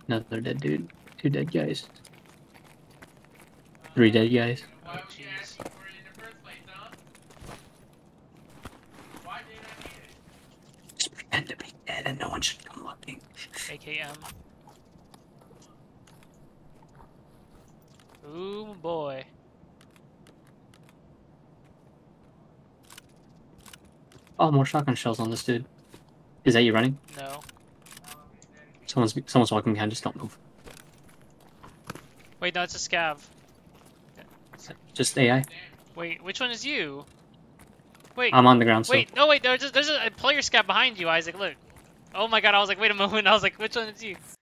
Another dead dude. 2 dead guys. 3 dead guys. Oh, jeez. Just pretend to be dead and no one should come looking. AKM. Ooh boy. Oh, more shotgun shells on this dude. Is that you running? No. Someone's walking behind. Just don't move. Wait, no, it's a scav. Just AI. Wait, which one is you? Wait. I'm on the ground. Wait, no, wait. There's a player scav behind you, Isaac. Look. Oh my god! I was like, wait a moment. I was like, which one is you?